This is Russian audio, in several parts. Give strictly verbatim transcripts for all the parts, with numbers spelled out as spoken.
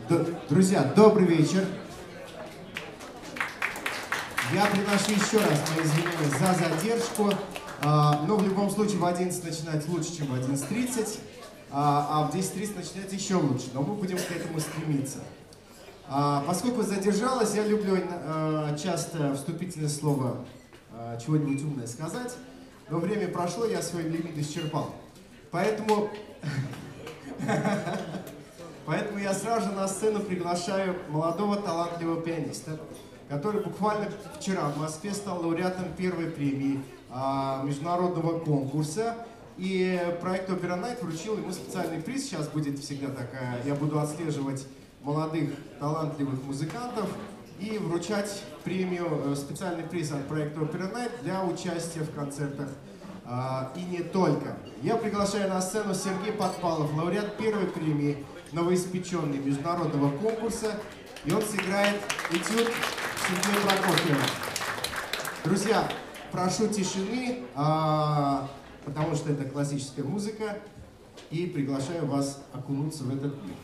Друзья, добрый вечер. Я приношу еще раз мои извинения за задержку, но в любом случае в одиннадцать начинать лучше, чем в одиннадцать тридцать, а в десять тридцать начинать еще лучше, но мы будем к этому стремиться. Поскольку задержалась, я люблю часто вступительное слово чего-нибудь умное сказать, но время прошло, я свой лимит исчерпал. Поэтому... Поэтому я сразу на сцену приглашаю молодого талантливого пианиста, который буквально вчера в Москве стал лауреатом первой премии а, международного конкурса. И проект Opera Night вручил ему специальный приз. Сейчас будет всегда такая, я буду отслеживать молодых талантливых музыкантов и вручать премию, специальный приз от проекта Opera Night для участия в концертах. А, и не только. Я приглашаю на сцену Сергей Подпалов, лауреат первой премии новоиспеченный международного конкурса, и он сыграет этюд Сергея Прокофьева. Друзья, прошу тишины, а, потому что это классическая музыка, и приглашаю вас окунуться в этот мир.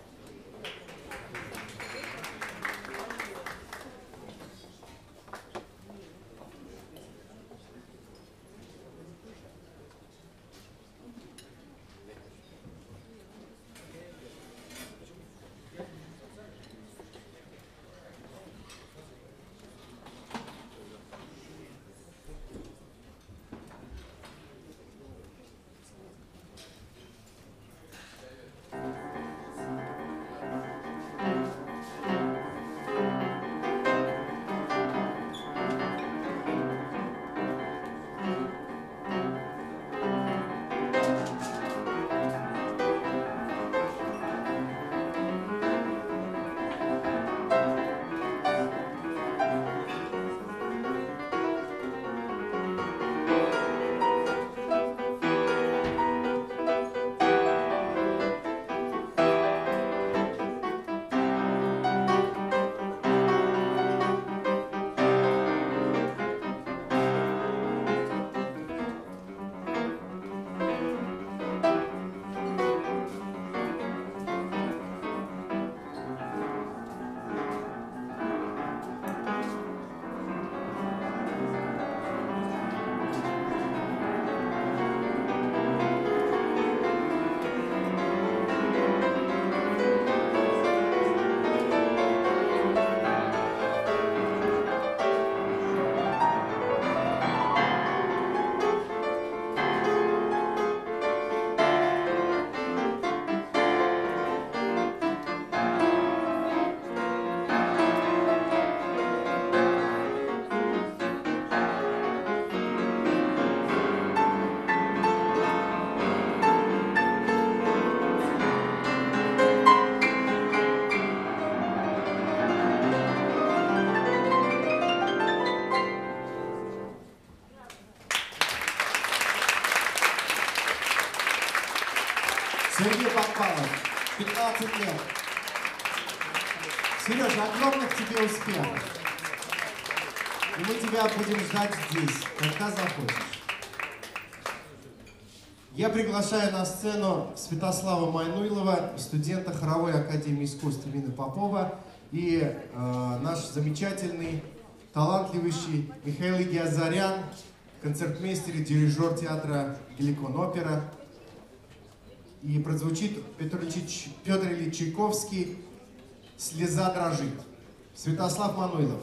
Сергей Подпалов, пятнадцать лет. Сережа, огромных тебе успехов. И мы тебя будем ждать здесь, когда захочешь. Я приглашаю на сцену Святослава Майнуилова, студента Хоровой академии искусств имени Попова, и э, наш замечательный, талантливый Михаил Игиазарян, концертмейстер и дирижер театра Геликон Опера. И прозвучит Петр Ильич, Петр Ильич Чайковский «Слеза дрожит». Святослав Мануилов.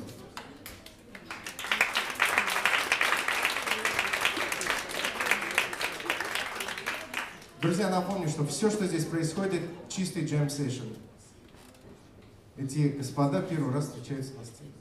Друзья, напомню, что все, что здесь происходит, чистый джем-сейшн. Эти господа первый раз встречаются на сцене.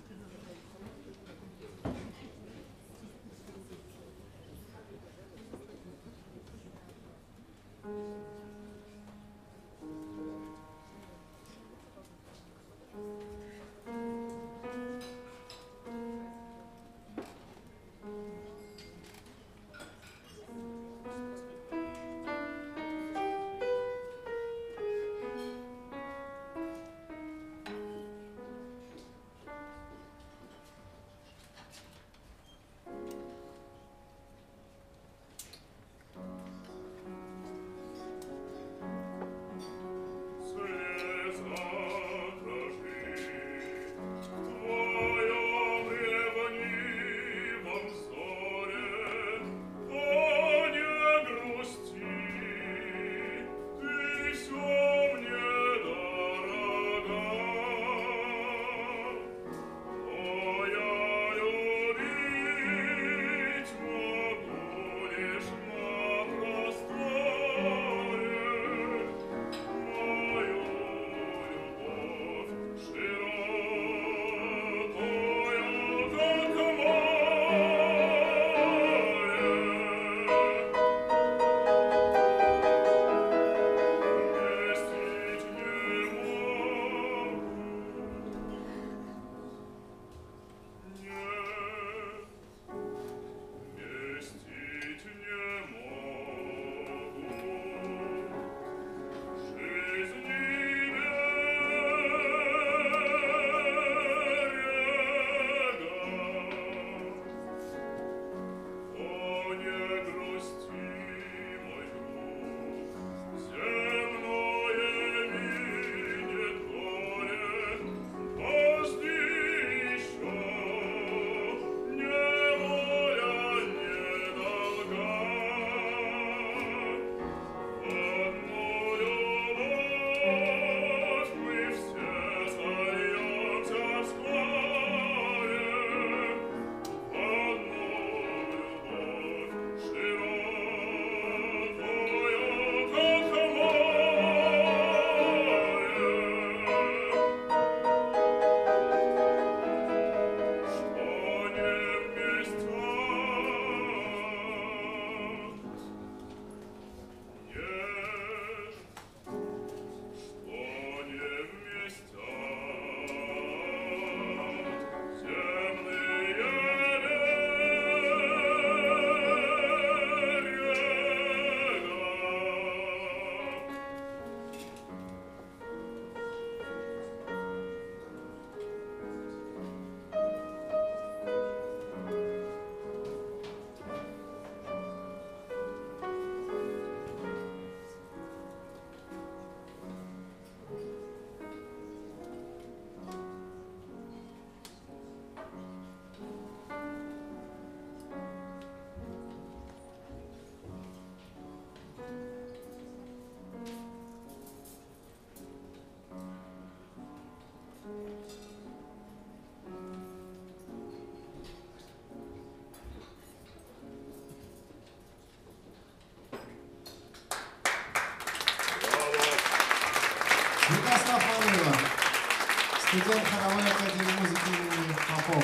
Святослав Манылов, студент хоровой академии музыки имени Попова.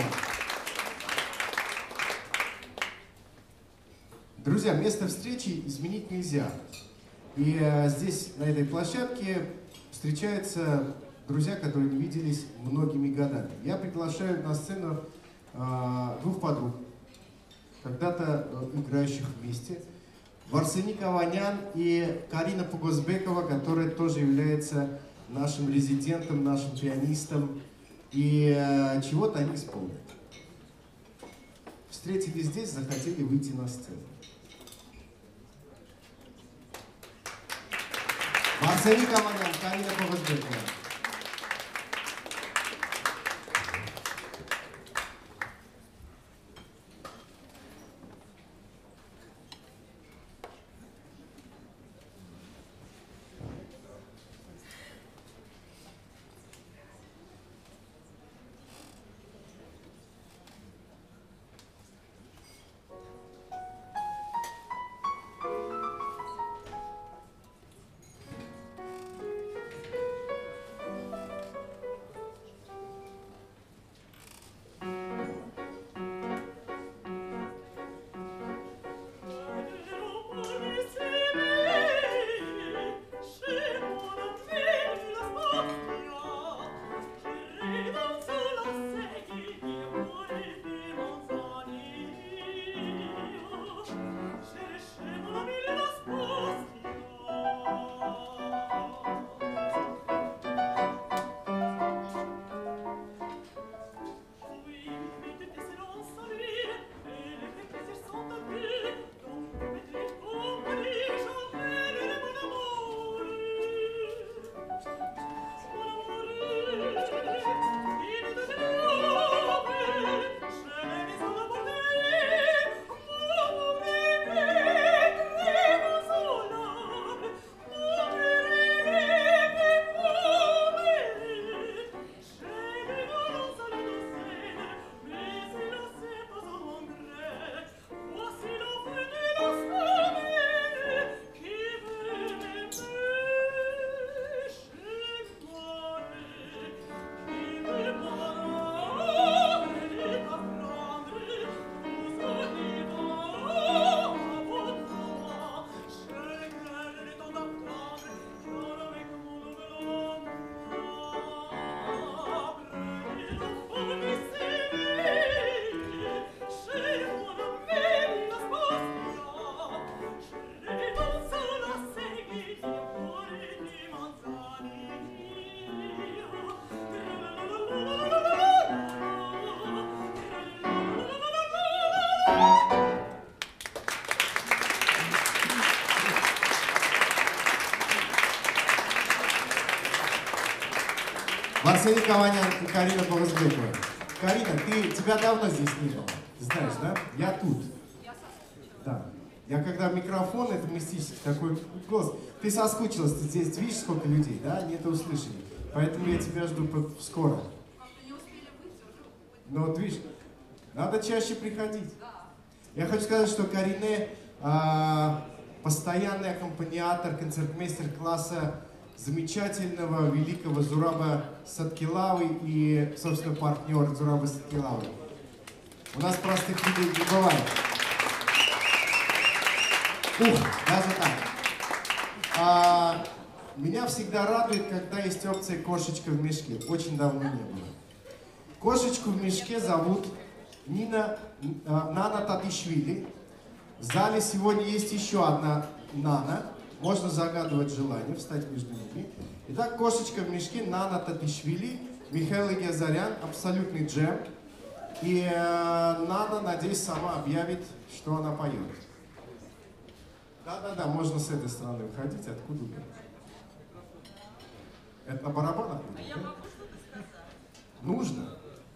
Друзья, место встречи изменить нельзя. И э, здесь, на этой площадке, встречаются друзья, которые не виделись многими годами. Я приглашаю на сцену э, двух подруг, когда-то э, играющих вместе. Варсеник Аванян и Карина Погосбекова, которая тоже является нашим резидентом, нашим пианистом. И э, чего-то они исполнят. Встретились здесь, захотели выйти на сцену. Варсеник Аванян, Карина Погосбекова. Варсеник Аванян и Карина Погосбекова. Карина, ты, тебя давно здесь не было. Ты знаешь, да? Я тут. Да. Я когда микрофон, это мистический такой голос. Ты соскучилась, ты здесь видишь, сколько людей, да? Они это услышали. Поэтому я тебя жду скоро. Ну вот видишь, надо чаще приходить. Я хочу сказать, что Карине а, постоянный аккомпаниатор, концертмейстер класса замечательного, великого Зураба Саткилавы и, собственно, партнер Зураба Саткилавы. У нас простых людей не бывает. Ух, даже так. А, меня всегда радует, когда есть опция «Кошечка в мешке». Очень давно не было. Кошечку в мешке зовут Нина, а, Нана Татишвили. В зале сегодня есть еще одна Нана. Можно загадывать желание, встать между ними. Итак, кошечка в мешке, Нана Татишвили, Михаил Егязарян, абсолютный джем. И э, Нана, надеюсь, сама объявит, что она поет. Да-да-да, можно с этой стороны выходить, откуда вы? Это на барабанах? А я могу что-то сказать? Нужно.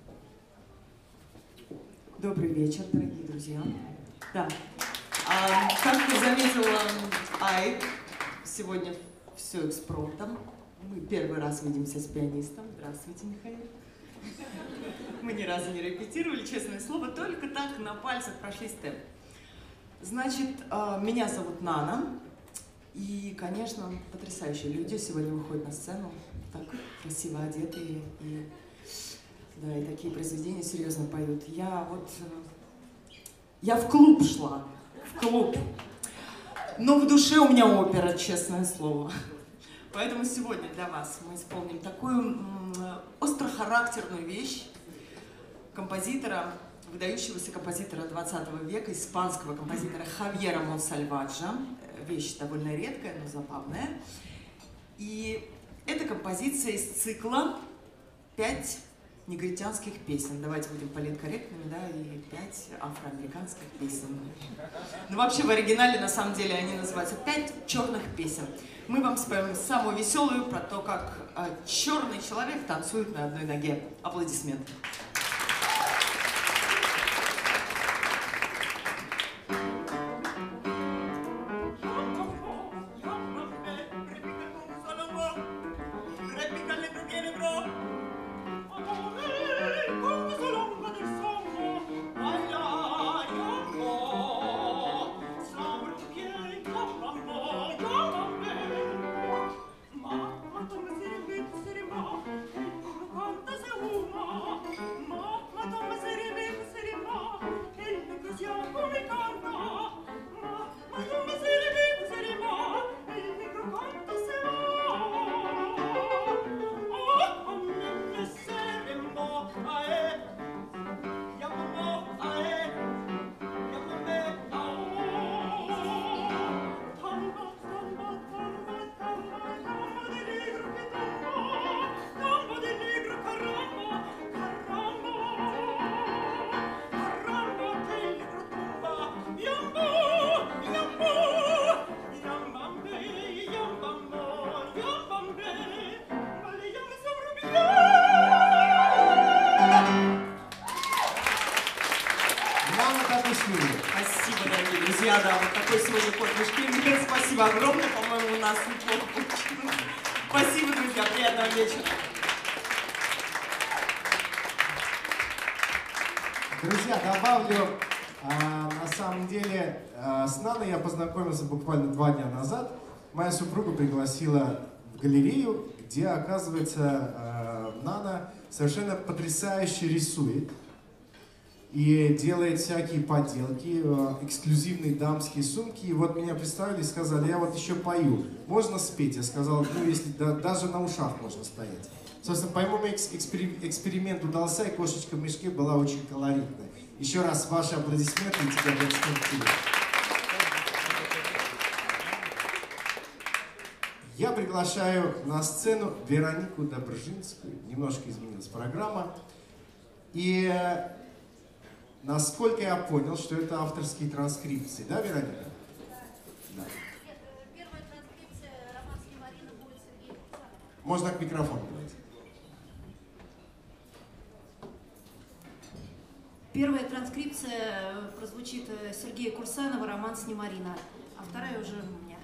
Добрый вечер, дорогие друзья. Да. А, как вы заметила, Айк, сегодня все экспромтом. Мы первый раз видимся с пианистом. Здравствуйте, Михаил. Мы ни разу не репетировали, честное слово, только так на пальцах прошли степ. Значит, меня зовут Нана. И, конечно, потрясающие люди сегодня выходят на сцену, так красиво одетые, и, да, и такие произведения серьезно поют. Я вот, я в клуб шла, в клуб, но в душе у меня опера, честное слово. Поэтому сегодня для вас мы исполним такую острохарактерную вещь композитора, выдающегося композитора двадцатого века, испанского композитора Хавьера Монсальваджо. Вещь довольно редкая, но забавная. И эта композиция из цикла «Пять негритянских песен». Давайте будем политкорректными, да, и пять афроамериканских песен. Но вообще в оригинале на самом деле они называются «Пять черных песен». Мы вам споем самую веселую про то, как э, черный человек танцует на одной ноге. Аплодисменты. Спасибо, дорогие друзья, да, вот такой сегодня ход мышки. Спасибо огромное, по-моему, у нас неплохо получилось. Спасибо, друзья, приятного вечера. Друзья, добавлю, а, на самом деле, а, с Наной я познакомился буквально два дня назад. Моя супруга пригласила в галерею, где, оказывается, а, Нана совершенно потрясающе рисует. И делает всякие поделки, эксклюзивные дамские сумки. И вот меня представили и сказали, я вот еще пою. Можно спеть? Я сказал, ну если да, даже на ушах можно стоять. Собственно, по-моему, эксперимент удался, и кошечка в мешке была очень колоритная. Еще раз ваши аплодисменты и тебе аплодисменты. Я приглашаю на сцену Веронику Добржинскую. Немножко изменилась программа. И насколько я понял, что это авторские транскрипции, да, Вероника? Да. Первая транскрипция романской Марины будет Сергей Курсанов. Можно к микрофону говорить. Первая транскрипция прозвучит Сергея Курсанова, роман с Марина, а вторая уже у меня.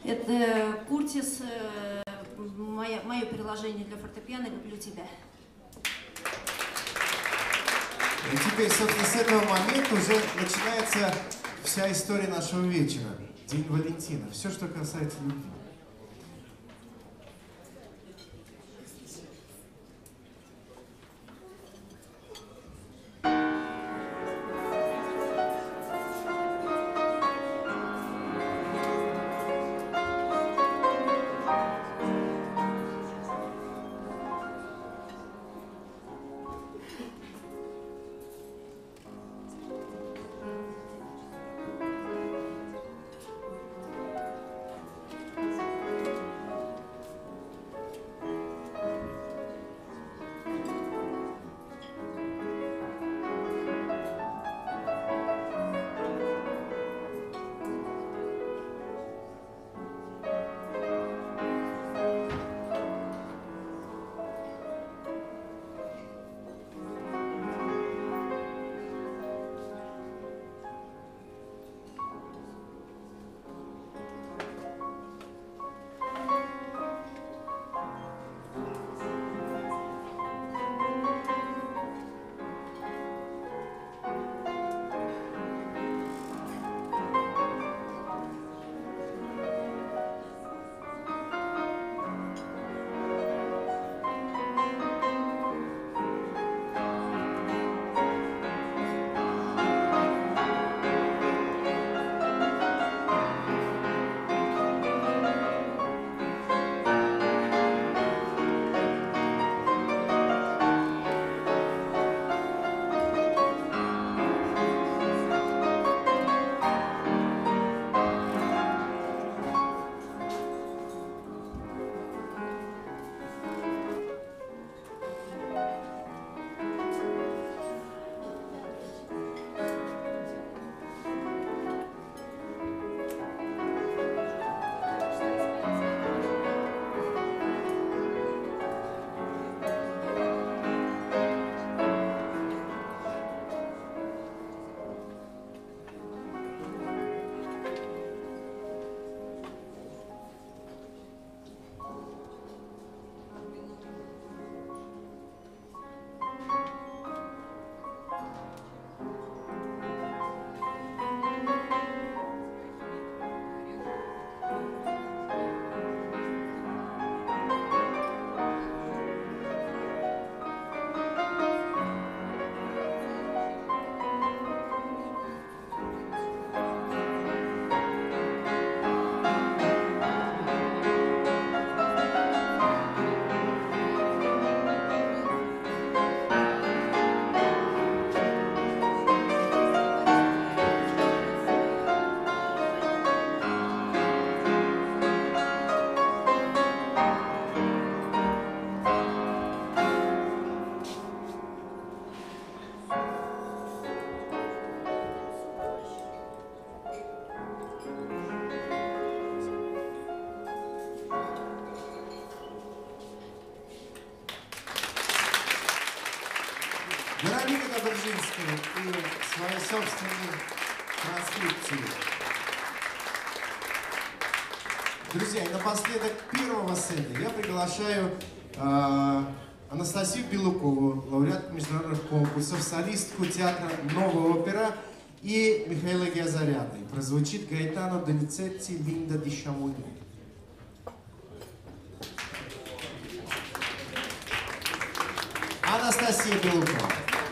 Это Куртис, э, мое, мое приложение для фортепиано «Люблю тебя». И теперь, собственно, с этого момента уже начинается вся история нашего вечера. День Валентина. Все, что касается любви. Вероника Добржинская и своей собственной транскрипцией. Друзья, и напоследок первого сета я приглашаю э, Анастасию Белукову, лауреат международных конкурсов, солистку театра «Новая опера» и Михаила Геозаряна. И прозвучит Гаэтано Доницетти «Линда ди Шамони». Анастасия Белукова.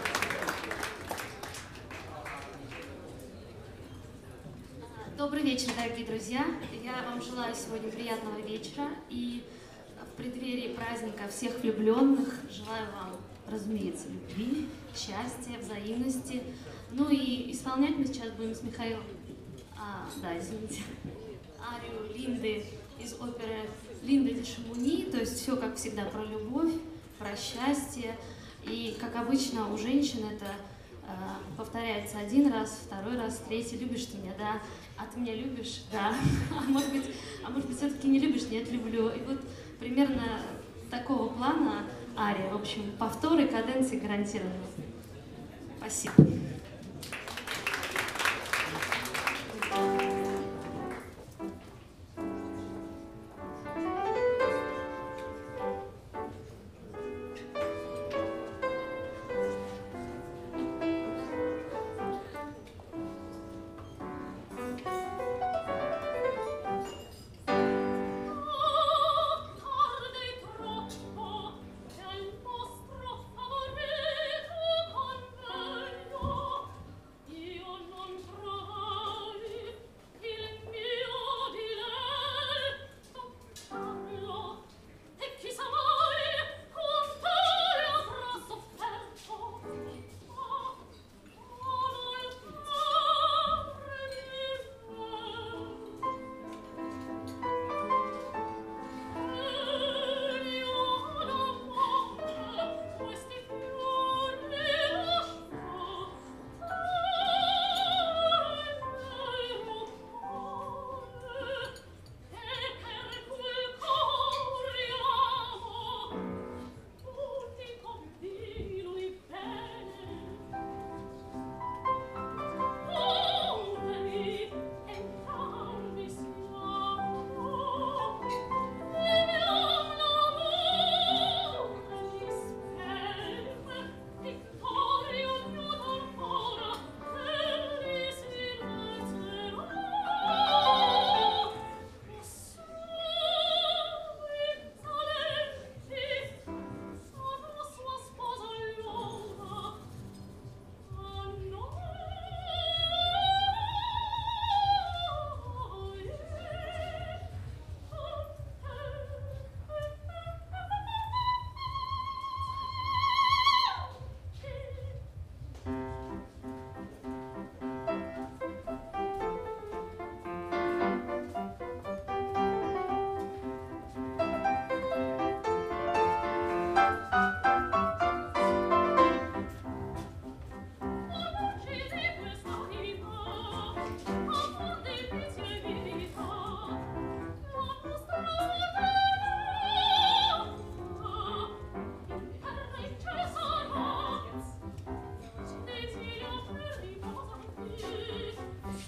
Добрый вечер, дорогие друзья. Я вам желаю сегодня приятного вечера. И в преддверии праздника всех влюбленных желаю вам, разумеется, любви, счастья, взаимности. Ну и исполнять мы сейчас будем с Михаилом, а, да, извините, арию Линды из оперы «Линда ди Шамони». То есть все, как всегда, про любовь, про счастье. И, как обычно, у женщин это э, повторяется один раз, второй раз, третий. Любишь ты меня, да? А ты меня любишь? Да. А может быть, а может быть, все-таки не любишь? Нет, люблю. И вот примерно такого плана ария. В общем, повторы, каденции гарантированы. Спасибо.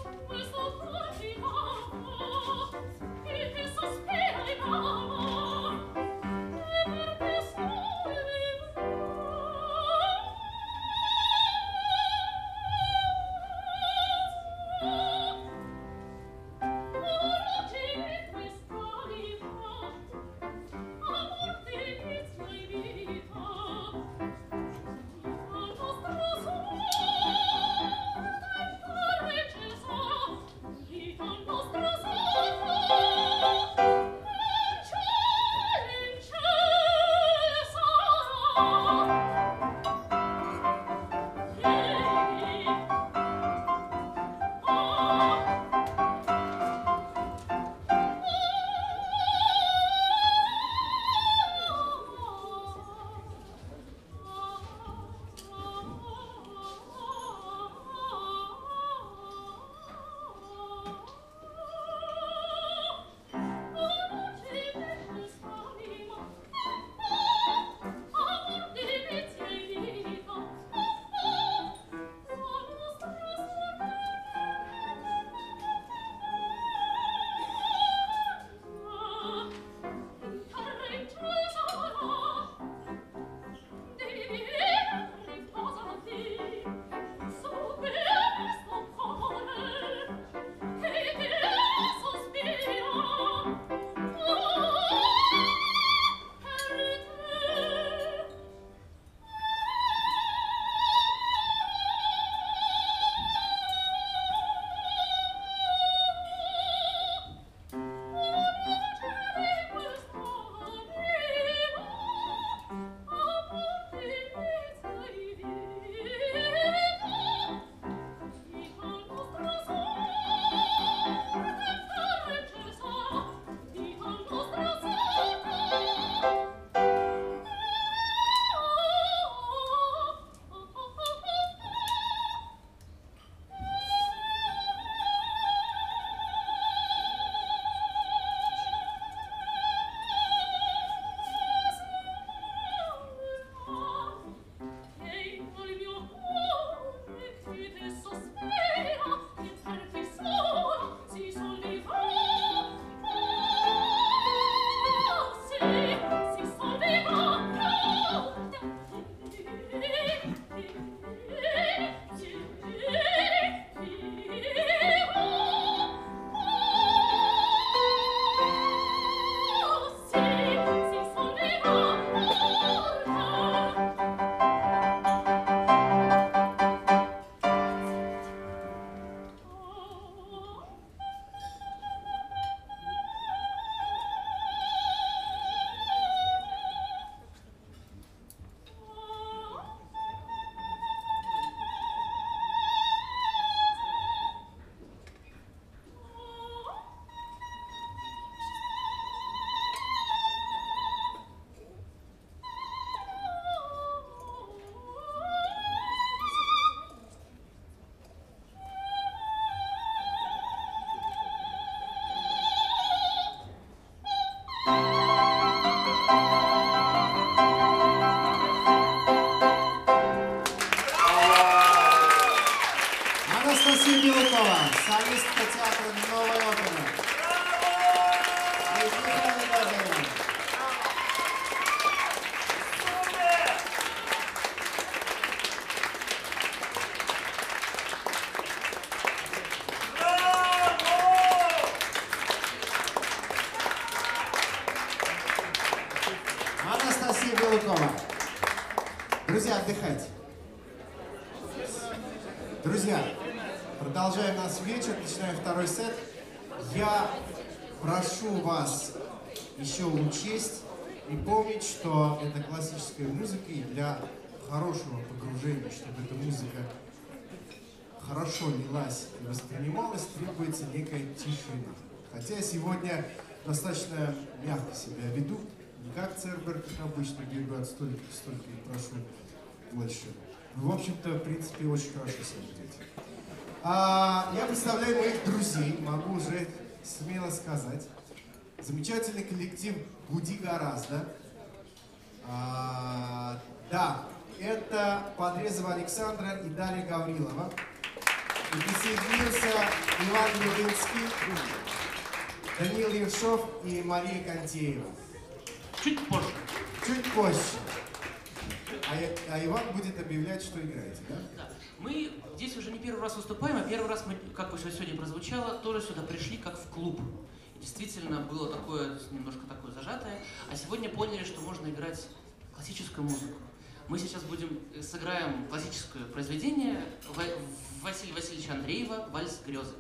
Анастасия Белкова, солистка театра «Новая опера». Анастасия Белкова. Друзья, отдыхайте. Друзья, продолжаем наш вечер, начинаем второй сет. Я прошу вас еще учесть и помнить, что это классическая музыка, и для хорошего погружения, чтобы эта музыка хорошо лилась и воспринималась, требуется некая тишина. Хотя я сегодня достаточно мягко себя веду, не как Церберг, как обычно, бегают столько, столько и прошу больше. В общем-то, в принципе, очень хорошо себя ведете. А, я представляю моих друзей, могу уже смело сказать. Замечательный коллектив «Гуди гораздо». А, да, это Подрезова Александра и Дарья Гаврилова. И присоединился Иван Левинский, Даниил Ершов и Мария Контеева. Чуть позже. Чуть позже. А, а Иван будет объявлять, что играете, да? Да. Мы здесь уже не первый раз выступаем, а первый раз мы, как уже сегодня прозвучало, тоже сюда пришли как в клуб. И действительно было такое, немножко такое зажатое. А сегодня поняли, что можно играть классическую музыку. Мы сейчас будем, сыграем классическое произведение Василия Васильевича Андреева «Вальс грезы».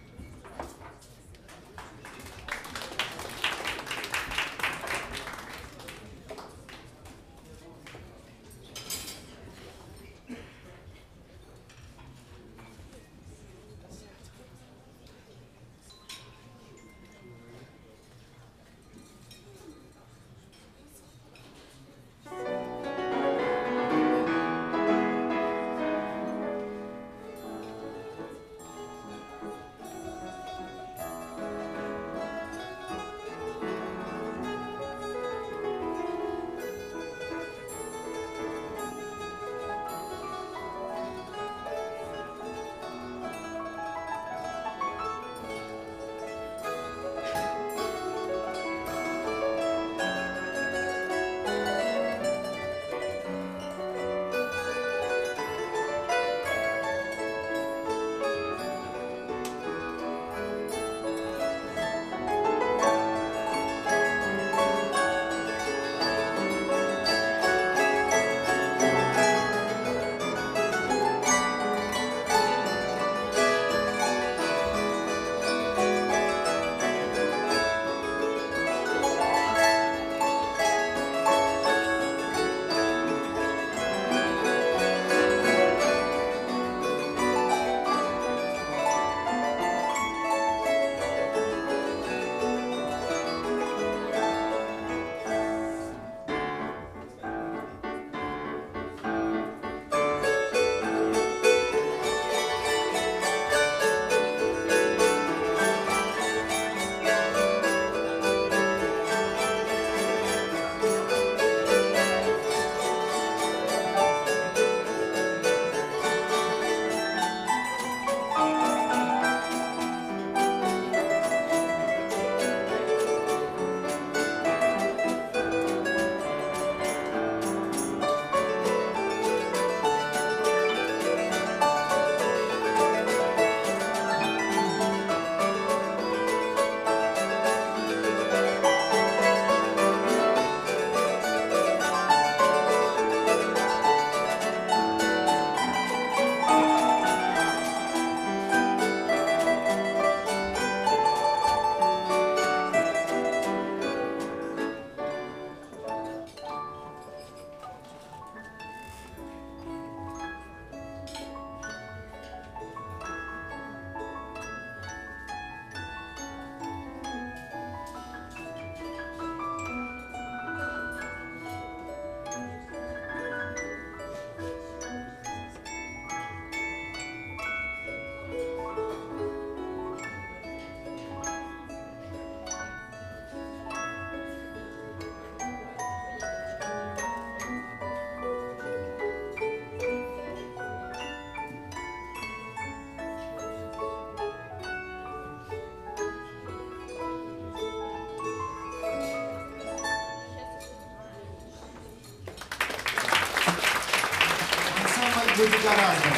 Будет гораздо.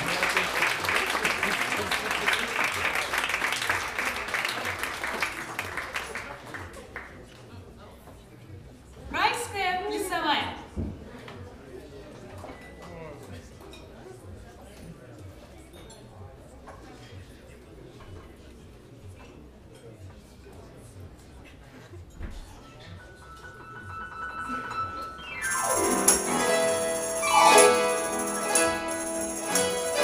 Райская плясовая. Ансамбль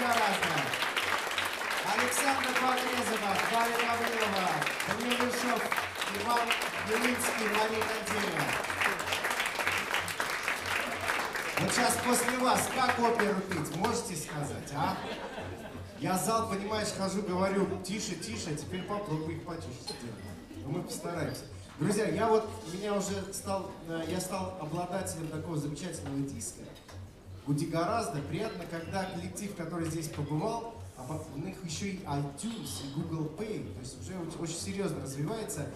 Гораздо, Александра Багрезова, Валя Гаврилова, Данил Вершов, Иван Белинский, Мария Кондеева. Вот сейчас после вас как оперу пить, можете сказать, а? Я зал, понимаешь, хожу, говорю, тише, тише, а теперь попробуй их потише сделать. Но мы постараемся. Друзья, я вот, меня уже стал, я стал обладателем такого замечательного диска. Гуди гораздо. Приятно, когда коллектив, который здесь побывал, а у них еще и iTunes, и Google Pay, то есть уже очень серьезно развивается.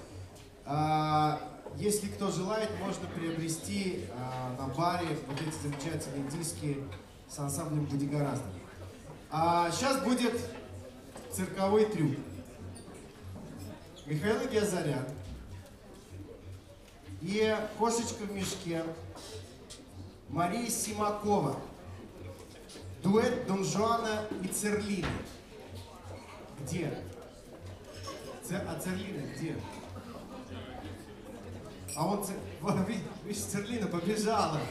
Если кто желает, можно приобрести на баре вот эти замечательные диски с ансамблем Гуди гораздо. А сейчас будет цирковой трюк. Михаил Геозарян и кошечка в мешке Мария Симакова. Дуэт Дон Жуана и Церлины. Где? Цер... А Церлина где? А вот, видишь, Церлина побежала.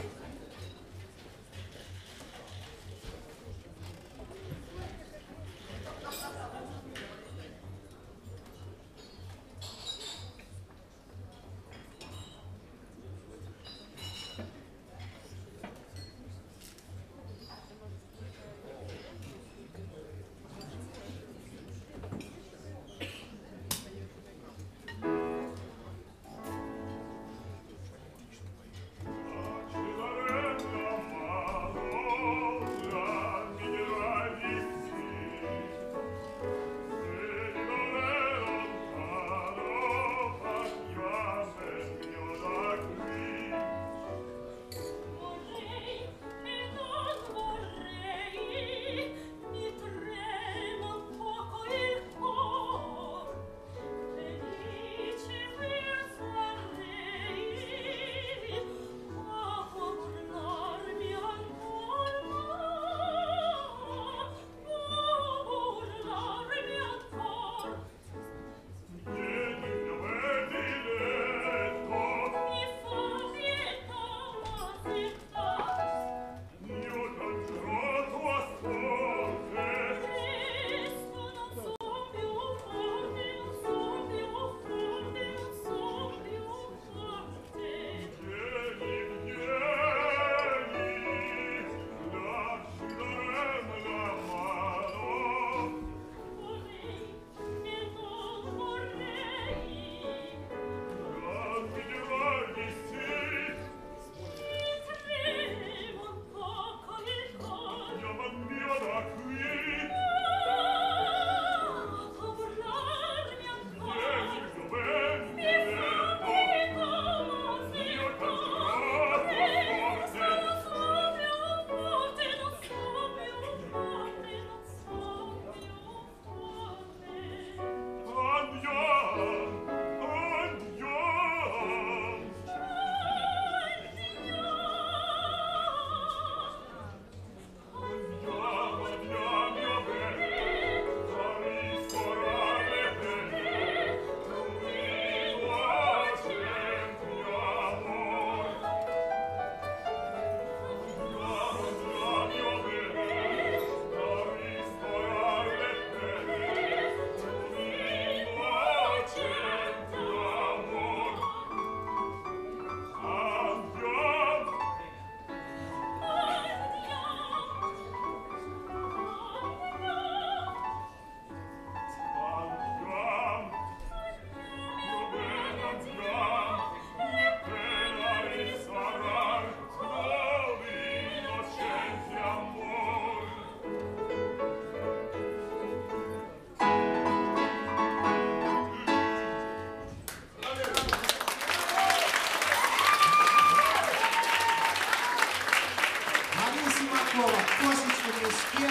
Кошечка в мешке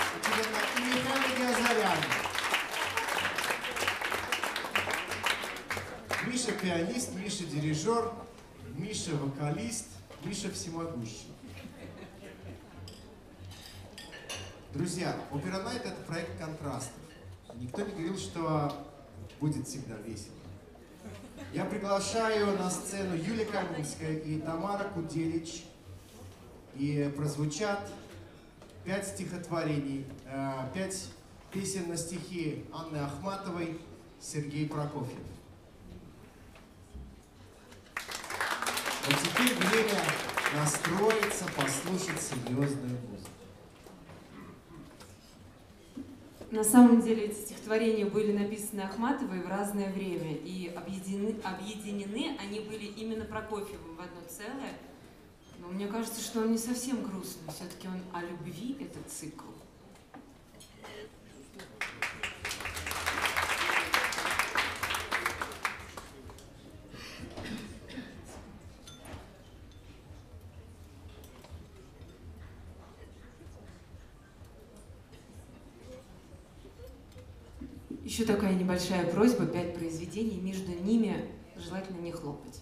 и Михаил Геозарян. Миша пианист, Миша дирижер, Миша вокалист, Миша всемогущий. Друзья, Opera Night — это проект контрастов. Никто не говорил, что будет всегда весело. Я приглашаю на сцену Юлия Каминская и Тамара Куделич. И прозвучат пять стихотворений, э, пять песен на стихи Анны Ахматовой, Сергей Прокофьев. Вот теперь время настроиться, послушать серьезную музыку. На самом деле эти стихотворения были написаны Ахматовой в разное время, и объединены, объединены они были именно Прокофьевым в одно целое. Но мне кажется, что он не совсем грустный, все-таки он о любви, этот цикл. Еще такая небольшая просьба, пять произведений, между ними желательно не хлопать.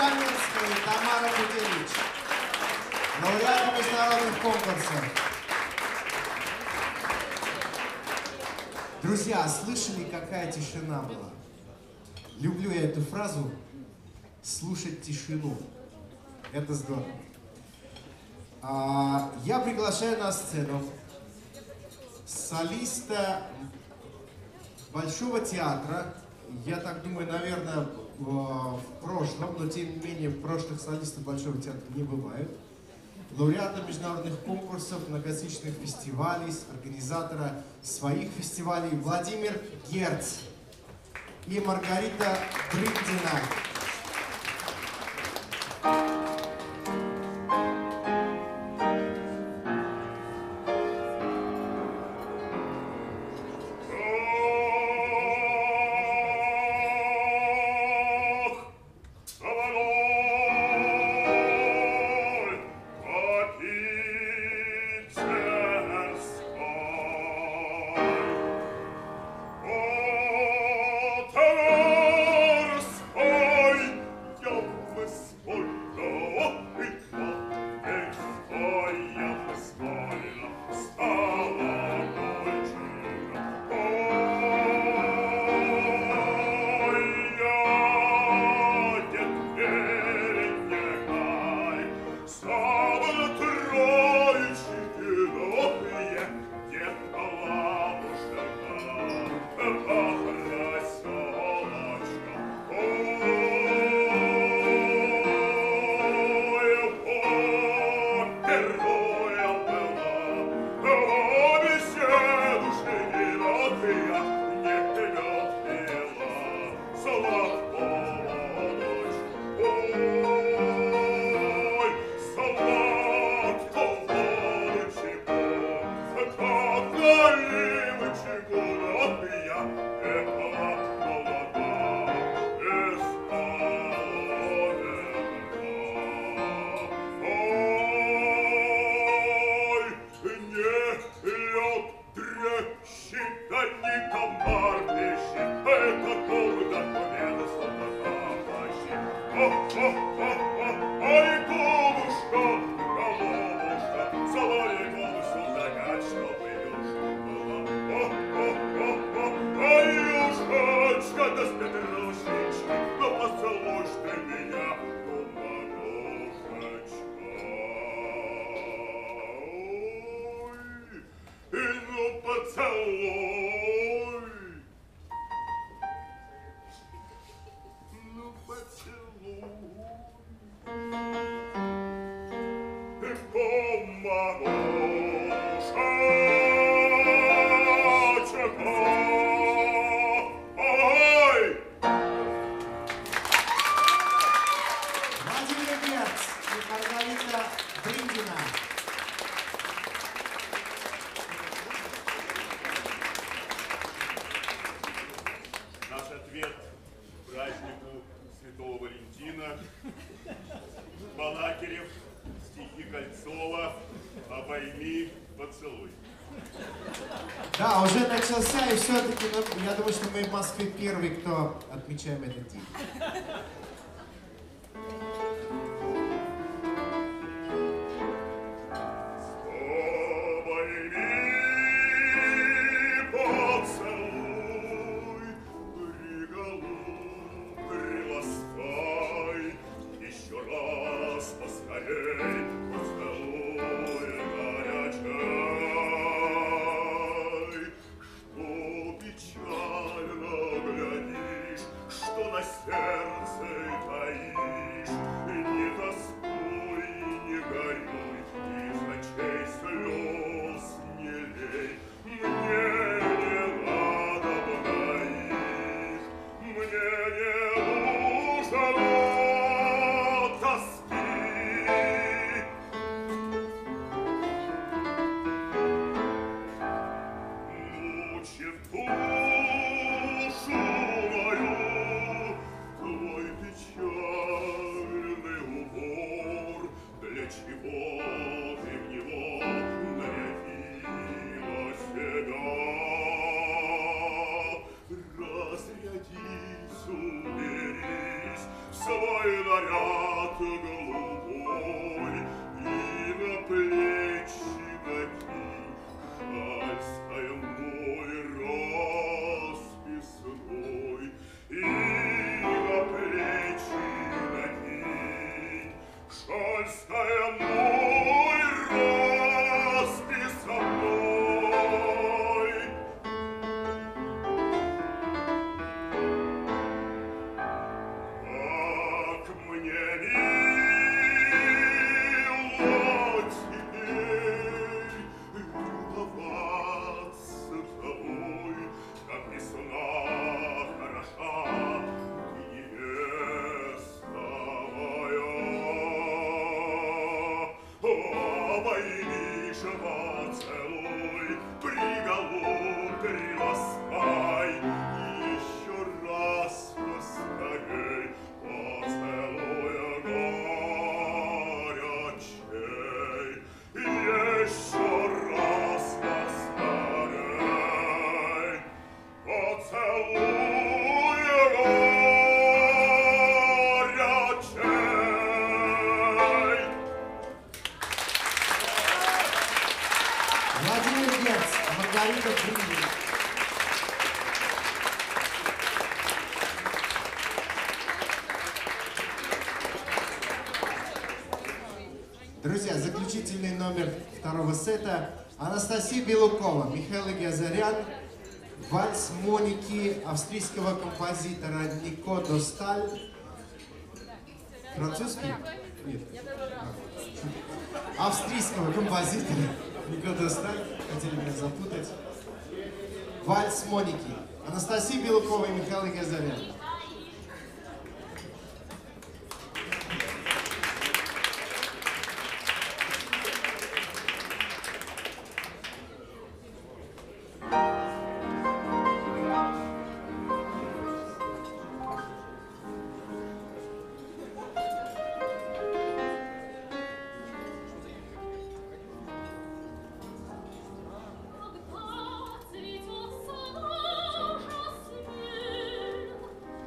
Каменская и Тамара Гудевич. Лауреаты международных конкурсов. Друзья, слышали, какая тишина была? Люблю я эту фразу «слушать тишину». Это здорово. А, я приглашаю на сцену солиста Большого театра. Я так думаю, наверное, в прошлом, но тем не менее, прошлых солистов Большого театра не бывает. Лауреата международных конкурсов, многотысячных фестивалей, организатора своих фестивалей Владимир Герц и Маргарита Брындина. Да, уже начался, и все-таки, ну, я думаю, что мы в Москве первый, кто отмечаем этот день. Сердце наряд голубой, и на плечи накинь шаль мой расписной, и на плечи накинь шаль мой расписной. Как мне мило теперь любоваться тобой, как весна хороша, невеста моя. Обойми же поцелуй, приголубь ласкай, еще раз поскорей поцелуя горячей, еще раз поскорей поцелуя горячей. Владимир Герц, Маргарита Фридман. Друзья, заключительный номер второго сета. Анастасия Белукова, Михаил Газарян, вальс Моники австрийского композитора Нико Досталь. Французский? Нет. Австрийского композитора Нико Досталь. Хотели меня запутать. Вальс Моники. Анастасия Белукова и Михаил Газарян. Цветет сада жасмин,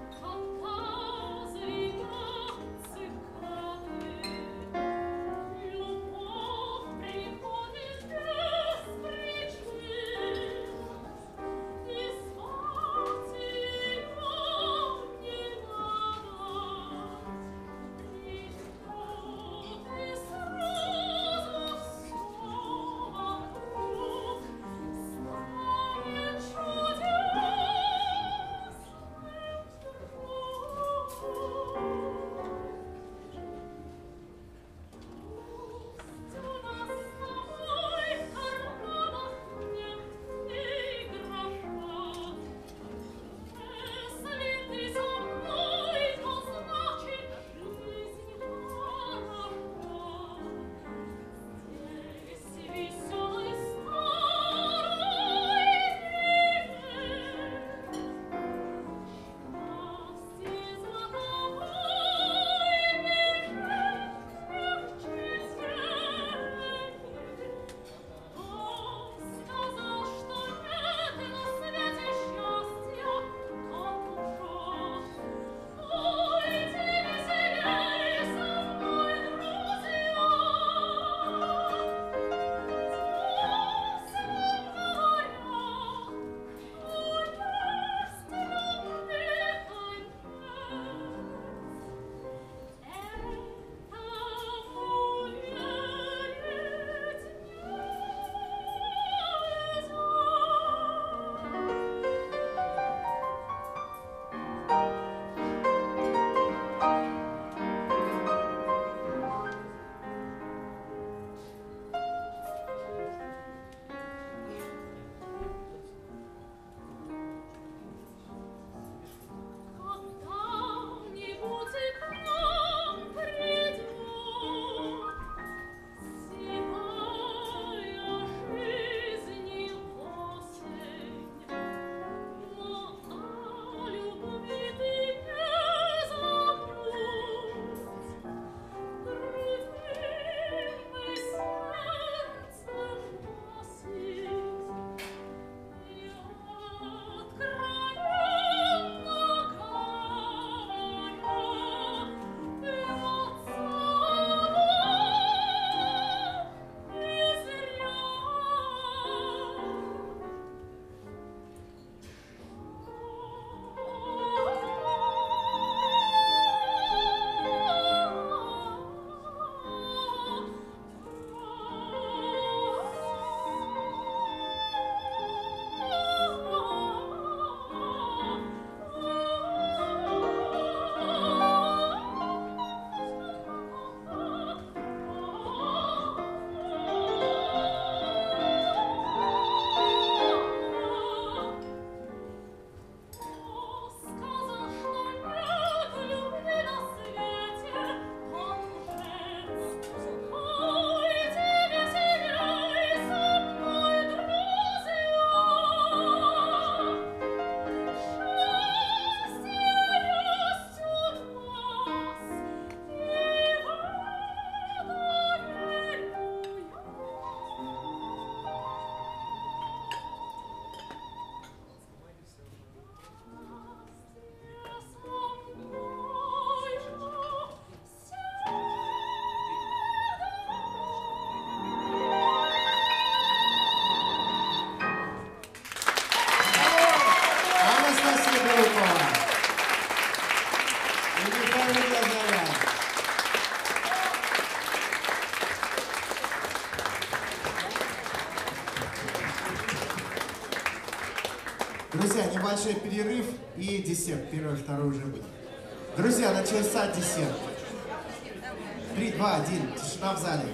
небольшой перерыв и десерт. Первый, второй уже будет. Друзья, начался десерт. Три, два, один. Тишина в зале.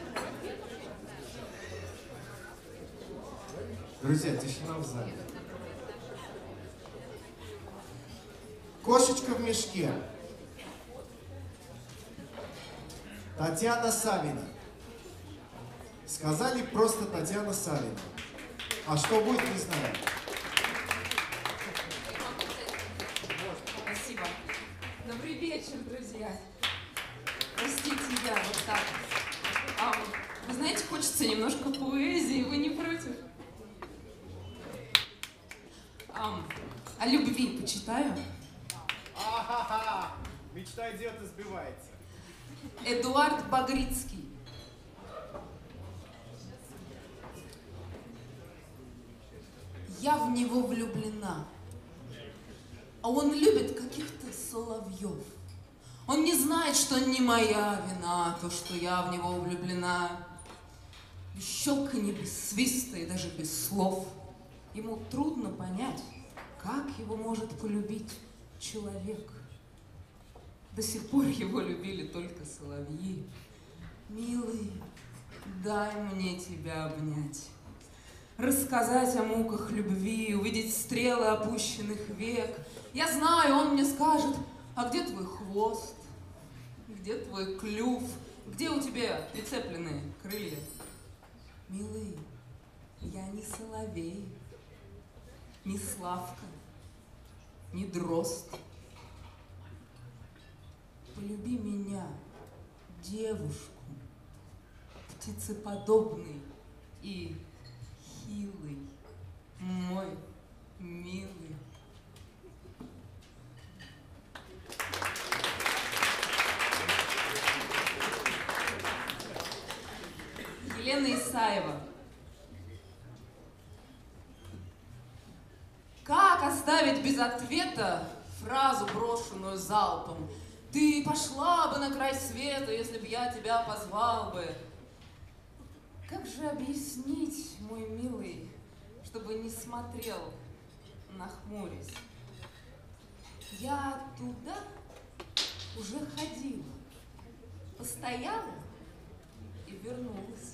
Друзья, тишина в зале. Кошечка в мешке. Татьяна Савина. Сказали просто Татьяна Савина. А что будет, не знаю. Спасибо. Добрый вечер, друзья. Простите, я вот так. А, вы знаете, хочется немножко поэзии, вы не против? А, о любви почитаю. А-ха-ха! Мечта идет и сбивается. Эдуард Багрицкий. Я в него влюблена, а он любит каких-то соловьев. Он не знает, что не моя вина, то, что я в него влюблена. Без щелканья, без свиста и даже без слов. Ему трудно понять, как его может полюбить человек. До сих пор его любили только соловьи. Милый, дай мне тебя обнять, рассказать о муках любви, увидеть стрелы опущенных век. Я знаю, он мне скажет: а где твой хвост, где твой клюв, где у тебя прицепленные крылья? Милый, я не соловей, не Славка, не дрозд. Полюби меня, девушку, птицеподобный и хилый, мой милый. Елена Исаева. Как оставить без ответа фразу, брошенную залпом? Ты пошла бы на край света, если б я тебя позвал бы. Как же объяснить, мой милый, чтобы не смотрел, нахмурясь? Я туда уже ходила, постояла и вернулась.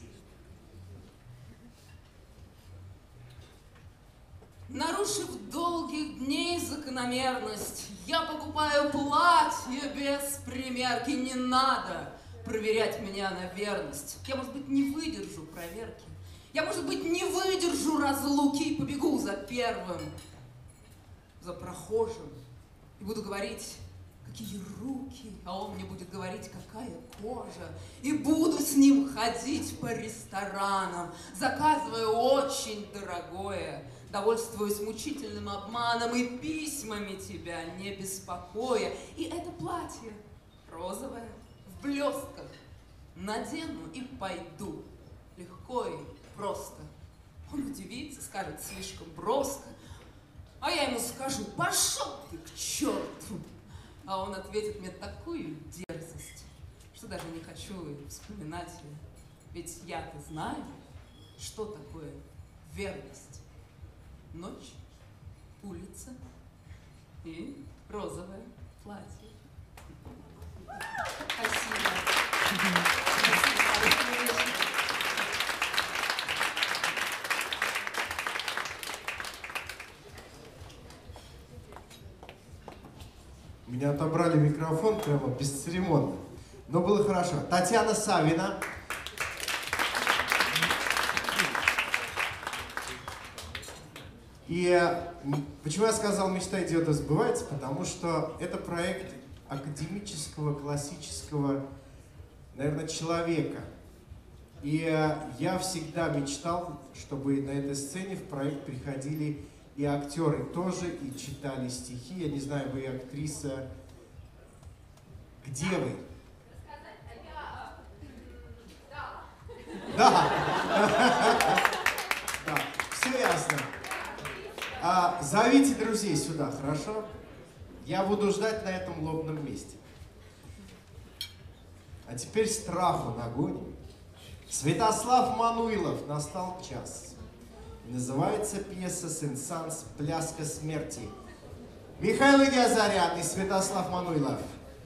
Нарушив долгих дней закономерность, я покупаю платье без примерки. Не надо проверять меня на верность. Я, может быть, не выдержу проверки. Я, может быть, не выдержу разлуки и побегу за первым, за прохожим. И буду говорить: какие руки, а он мне будет говорить: какая кожа. И буду с ним ходить по ресторанам, заказывая очень дорогое, довольствуюсь мучительным обманом и письмами тебя не беспокоя. И это платье розовое в блестках надену и пойду. Легко и просто. Он удивится, скажет слишком броско, а я ему скажу: пошел ты к черту. А он ответит мне такую дерзость, что даже не хочу вспоминать ее. Ведь я-то знаю, что такое верность. Ночь, улица и розовое платье. Спасибо. У меня отобрали микрофон прямо бесцеремонно. Но было хорошо. Татьяна Савина. И почему я сказал, мечта идет и сбывается? Потому что это проект академического, классического, наверное, человека. И я всегда мечтал, чтобы на этой сцене в проект приходили и актеры тоже, и читали стихи. Я не знаю, вы актриса. Где вы? Да. Да, все ясно. А, зовите друзей сюда, хорошо? Я буду ждать на этом лобном месте. А теперь страху нагоним. Святослав Мануилов, настал час. И называется пьеса «Сен-Санс. Пляска смерти». Михаил Ильязарян и Святослав Мануйлов.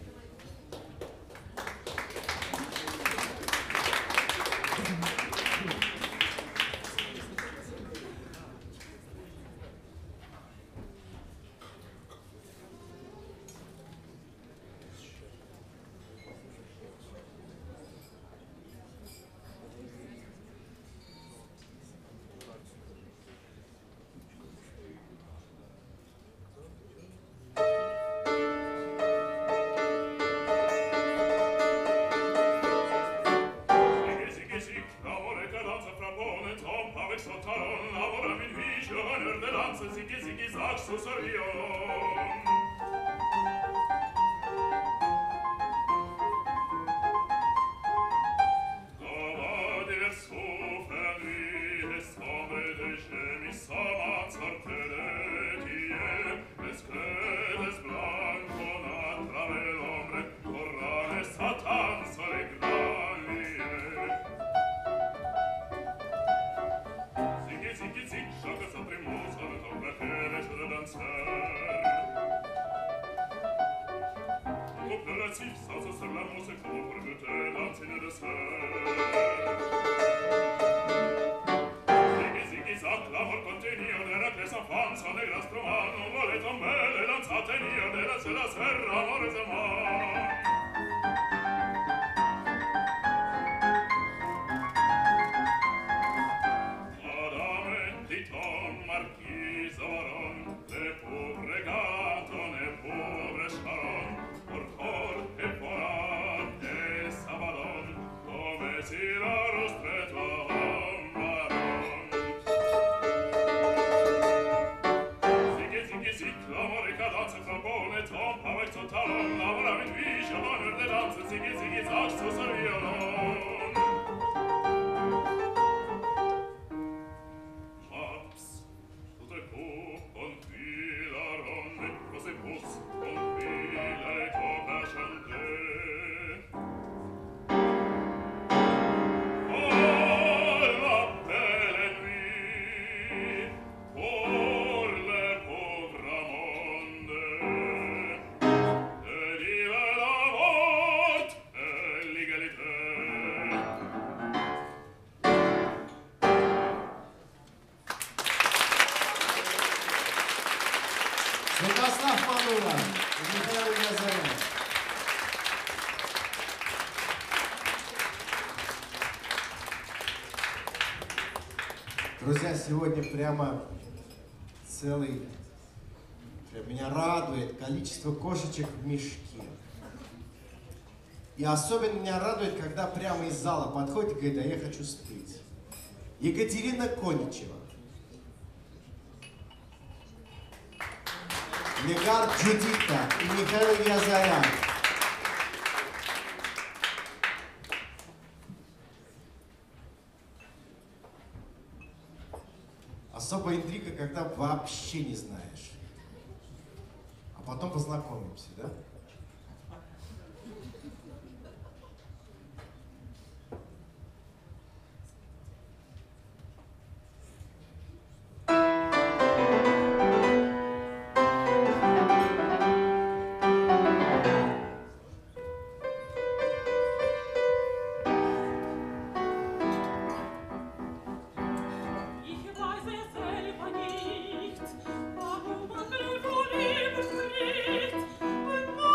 Святослав Мануйлов и Михаил Ильязарян. Друзья, сегодня прямо целый, прям меня радует количество кошечек в мешке. И особенно меня радует, когда прямо из зала подходит и говорит: а я хочу спеть. Екатерина Коничева. Легар Джудита и Михаил Ильязарян. Особая интрига, когда вообще не знаешь. А потом познакомимся, да? Warum man will wohl leben nicht, wenn man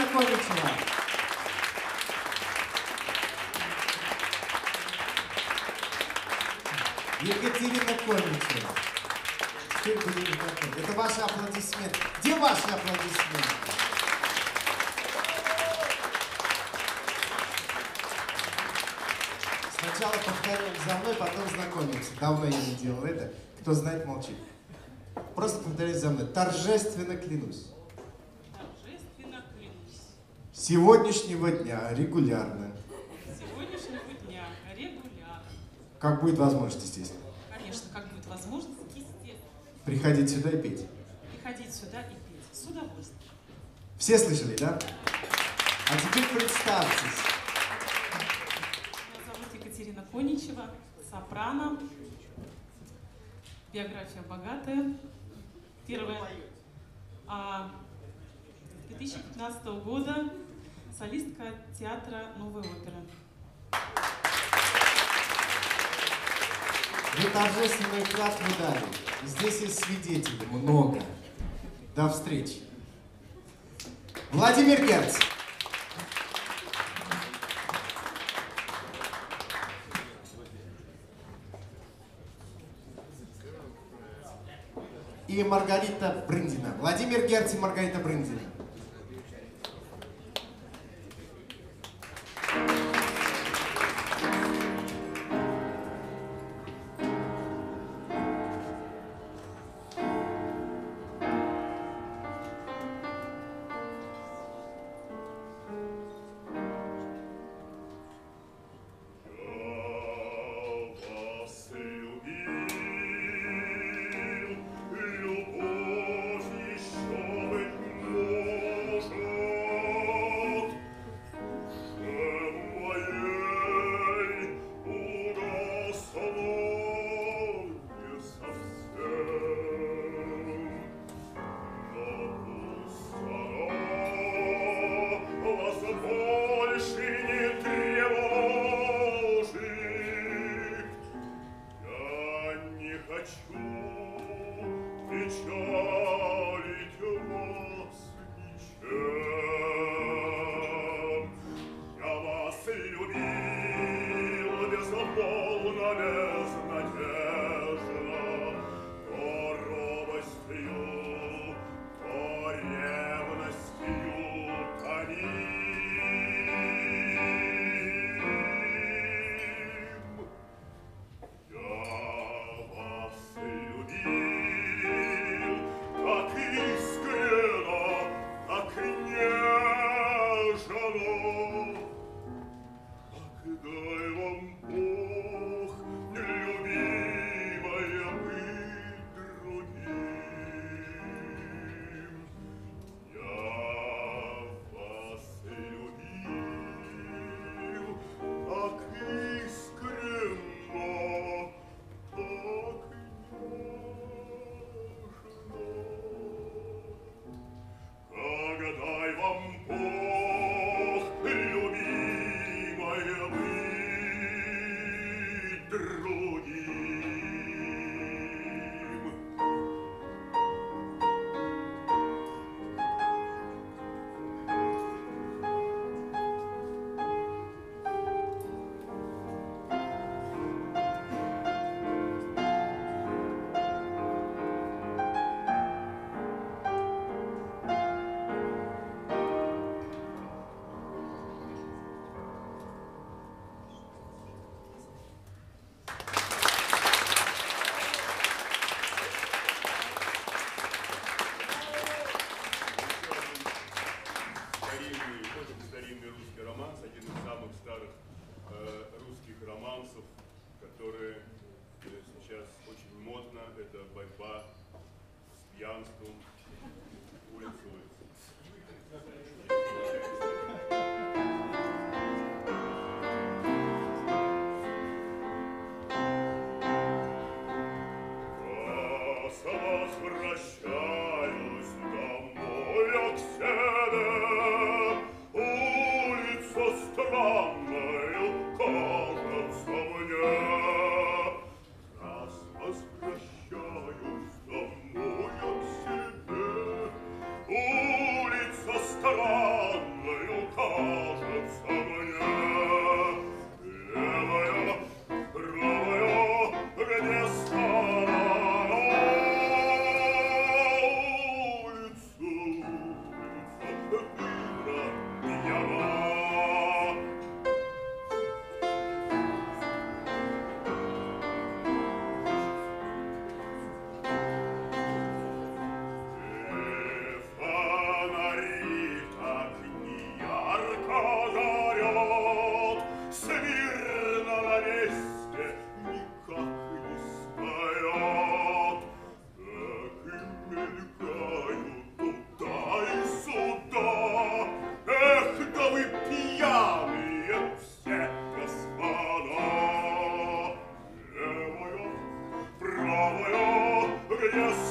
Коничева. Екатерина Коничева. Теперь будем знакомы. Это ваши аплодисменты. Где ваши аплодисменты? Сначала повторяем за мной, потом знакомимся. Давно я не делал это. Кто знает, молчит. Просто повторяйте за мной. Торжественно клянусь. Торжественно клянусь. С сегодняшнего дня регулярно. С сегодняшнего дня регулярно. Как будет возможность, естественно. Конечно, как будет возможность, естественно. Приходить сюда и петь. Приходить сюда и петь. С удовольствием. Все слышали, да? А теперь представьтесь. Меня зовут Екатерина Коничева, сопрано. Биография богатая. Первая. А, две тысячи пятнадцатого года солистка театра Новой оперы. Вы торжественную клятву дали. Здесь есть свидетелей много. До встречи. Владимир Герц. И Маргарита Брындина. Владимир Герц и Маргарита Брындина. Улица странная,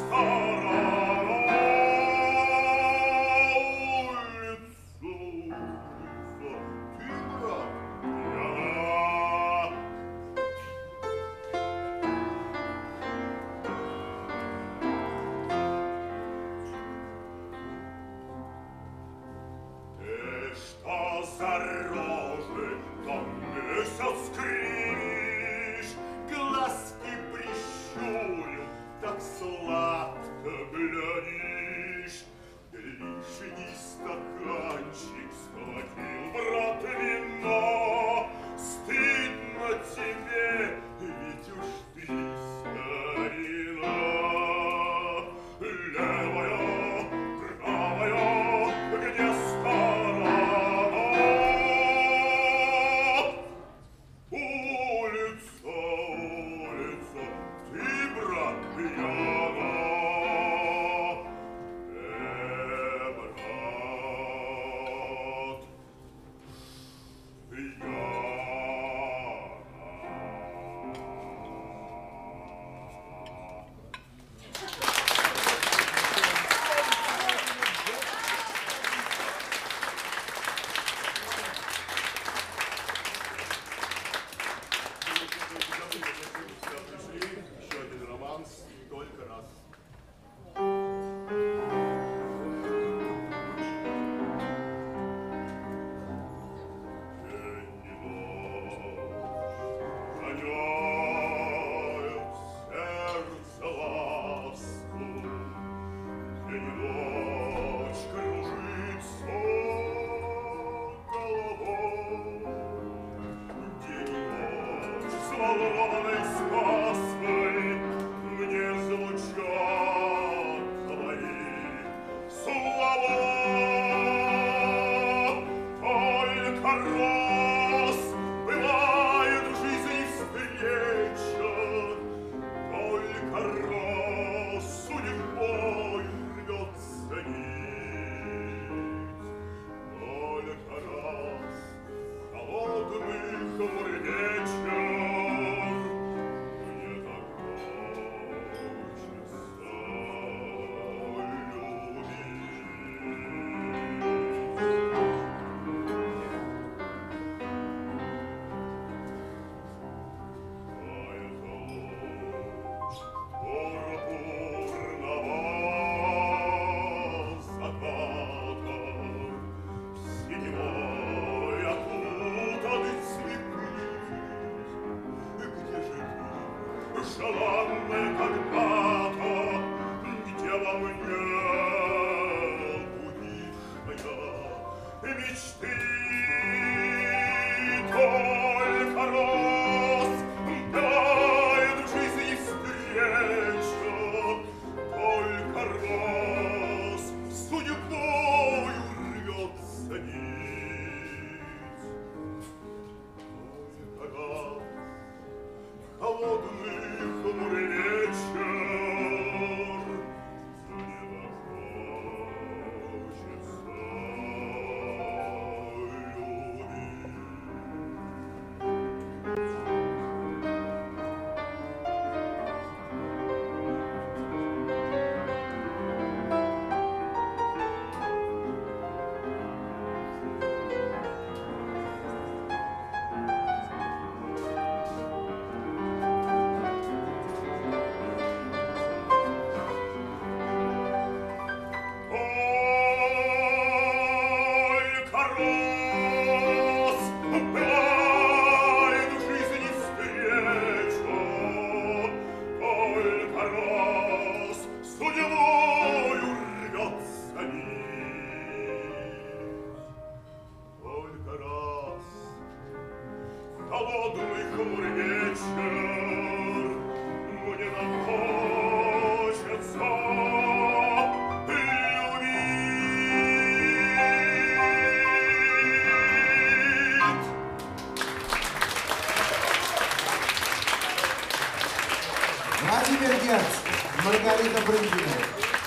Владимир Герц, Маргарита Брыгина.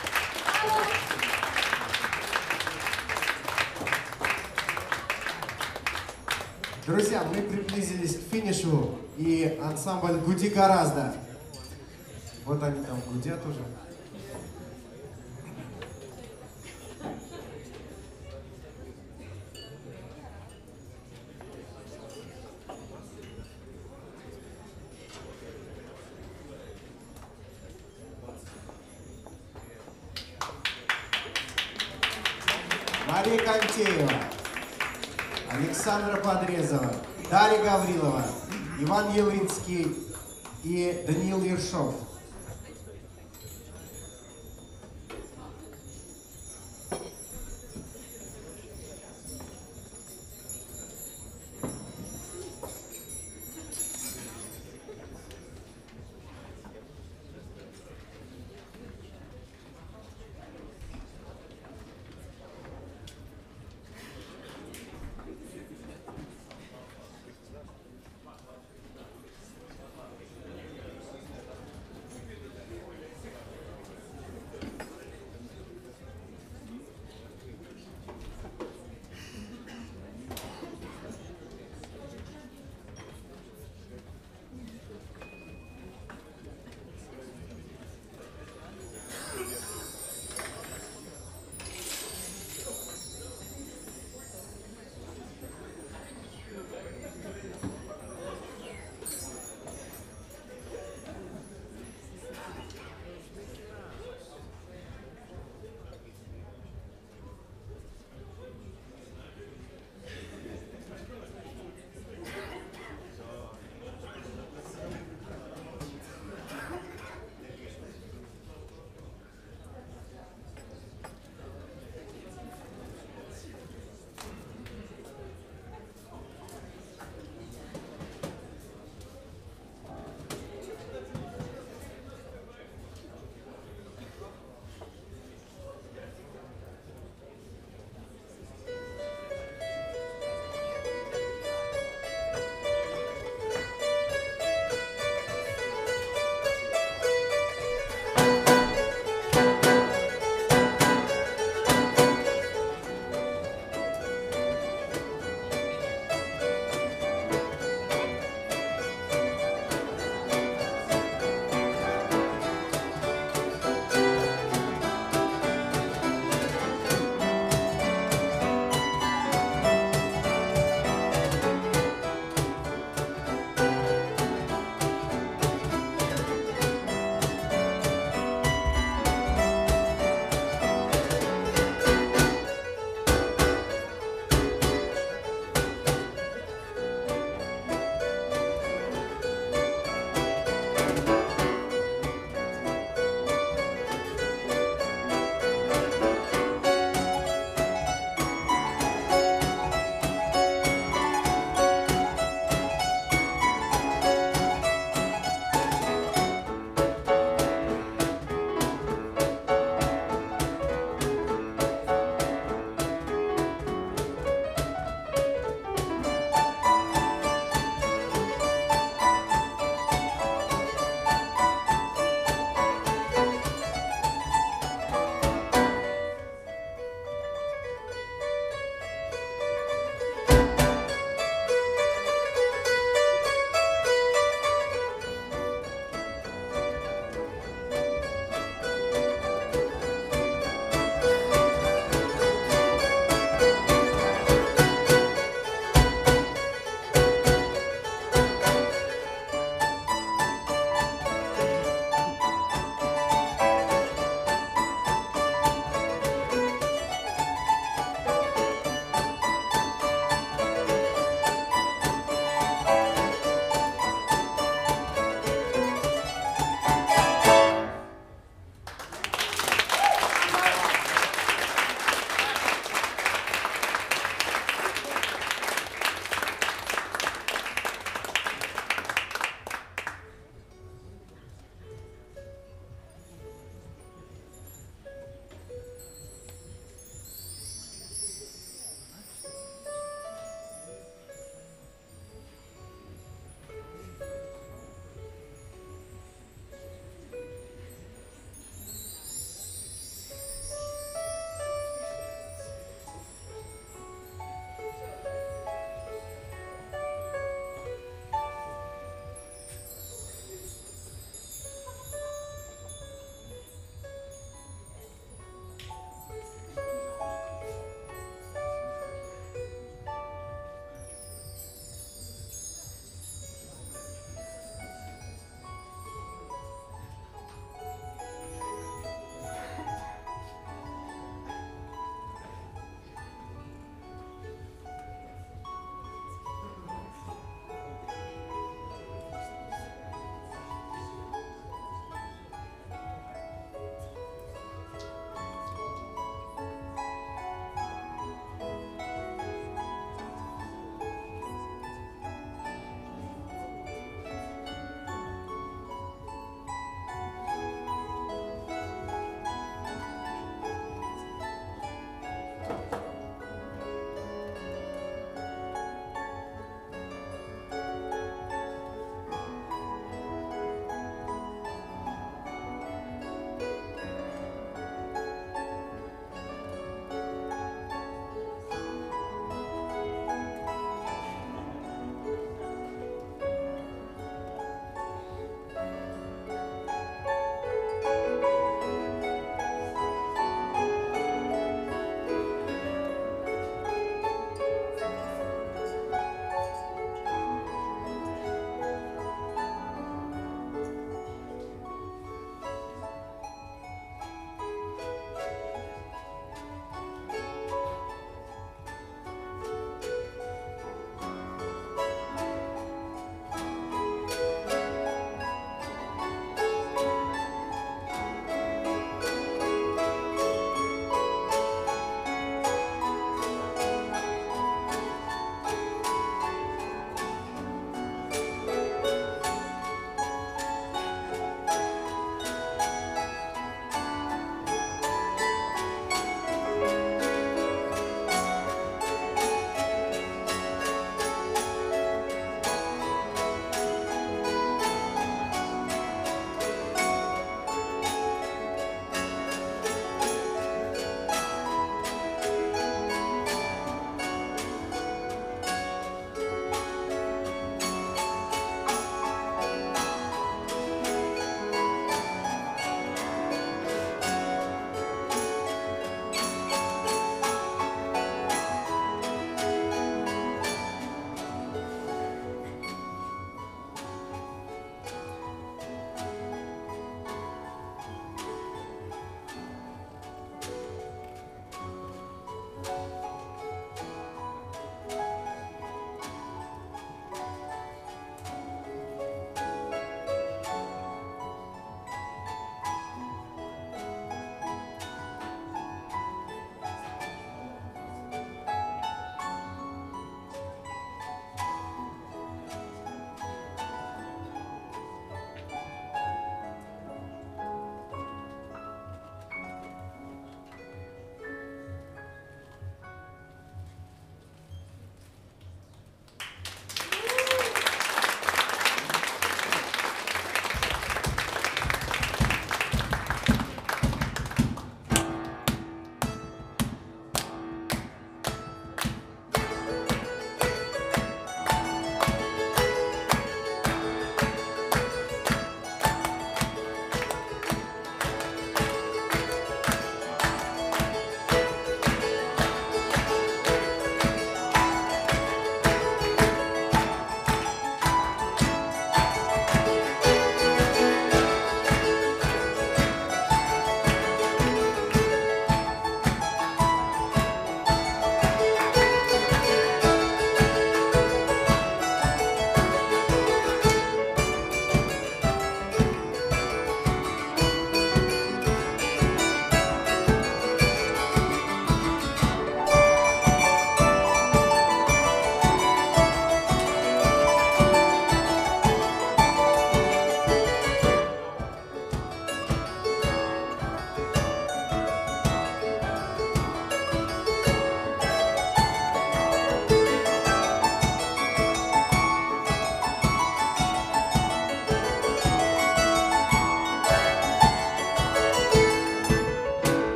Друзья, мы приблизились к финишу, и ансамбль «Гуди гораздо». Вот они там гудят уже. Мария Контеева, Александра Подрезова, Дарья Гаврилова, Иван Елинский и Даниил Ершов.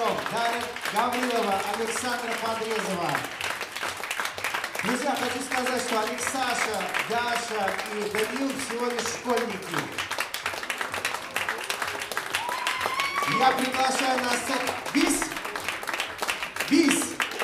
Ершов, Дарья Гаврилова, Александра Подрезова. Друзья, хочу сказать, что Алексаша, Даша и Данил всего лишь школьники. Я приглашаю на сцену Бис. Бис.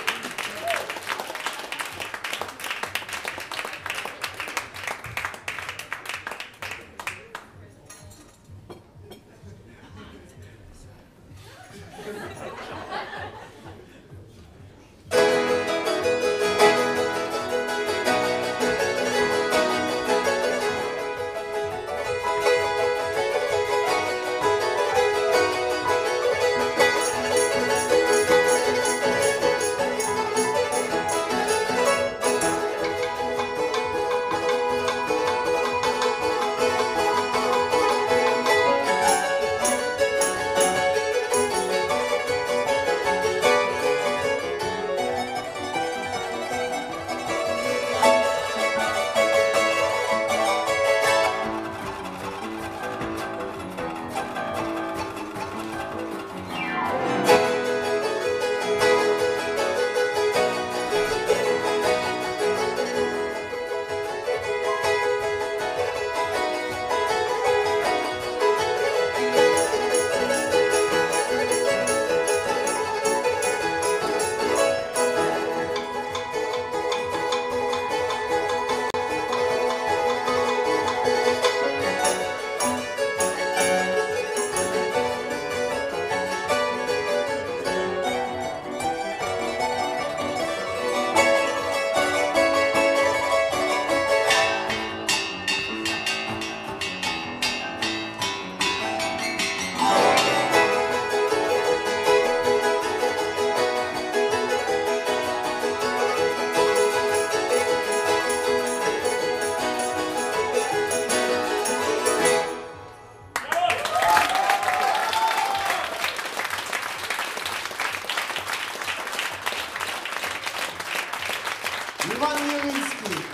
Иван Явинский,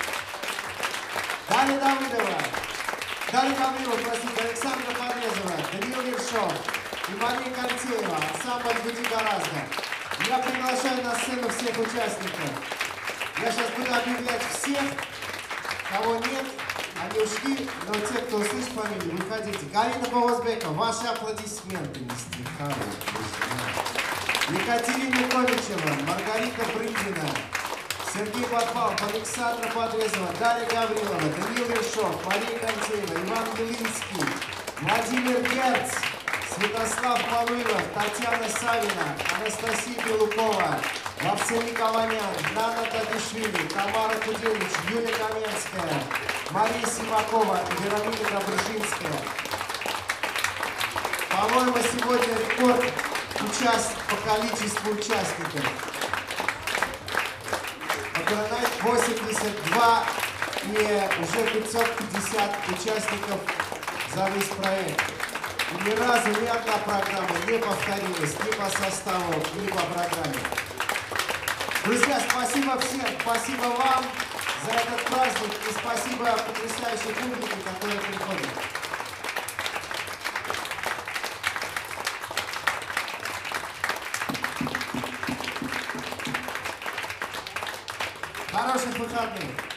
Дарья Давыдова, Дарья Гаврилова, простите, Александра Подрезова, Даниил Ершов и Мария Контеева, ансамбль «Гуди гораздо». Я приглашаю на сцену всех участников. Я сейчас буду объявлять всех, кого нет, они ушли, но те, кто услышит фамилию, выходите. Галина Повозбекова, ваши аплодисменты, мистер Харри. Екатерина Ковичева, Маргарита Брындина, Сергей Подвалов, Александра Подрезова, Дарья Гаврилова, Даниил Ершов, Мария Контеева, Иван Белинский, Владимир Герц, Святослав Павлов, Татьяна Савина, Анастасия Белукова, Максим Николанян, Нана Дадишвили, Тамара Кудевич, Юлия Каменская, Мария Симакова и Вероника Добрышинская. По-моему, сегодня рекорд участ... по количеству участников. восемьдесят два и уже пятьсот пятьдесят участников за весь проект. И ни разу ни одна программа не повторилась ни по составу, ни по программе. Друзья, спасибо всем, спасибо вам за этот праздник и спасибо потрясающей публике, которая приходит. Хороших выходных!